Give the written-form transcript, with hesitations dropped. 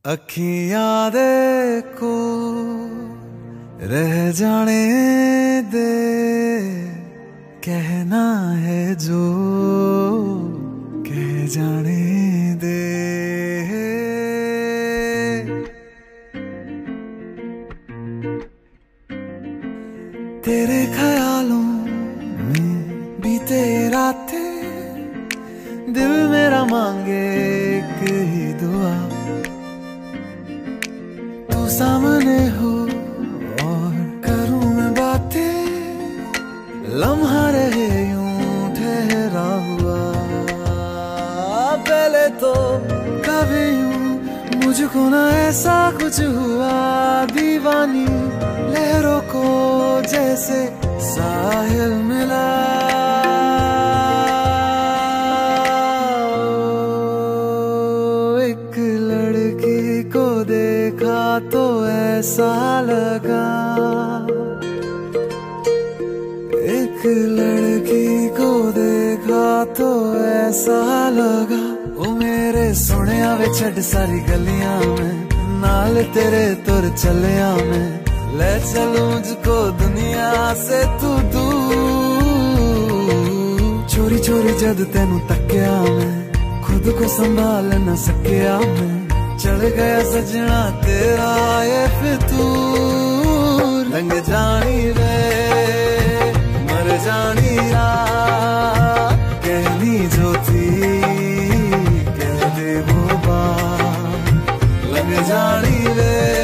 अखियां दे को रह जाने दे, कहना है जो कह जाने दे। तेरे ख्यालों में बीते रातें, दिल मेरा मांगे एक ही दुआ, तू सामने हो और करूं मैं बातें, लम्हा रहे यूं ठहरा हुआ। पहले तो कभी यूं मुझको ना ऐसा कुछ हुआ, दीवानी लहरों को जैसे साहिल मिला। एक लड़की को देखा तो ऐसा लगा, एक लड़की को देखा तो ऐसा लगा, ओ मेरे सोनिया वे छड़ सारी गलियां में, नाल तेरे तुर चलिया मैं, ले चलूं मुझको दुनिया से तू दूर। चोरी चोरी जद तेनू तक्या मैं, खुद को संभाल न सकिया मैं, चढ़ गया सजना तेरा ये फितूर। लंघ जानी रे मर जानी रात, कहनी जो थी कह दे वो बात। लंघ जानी रे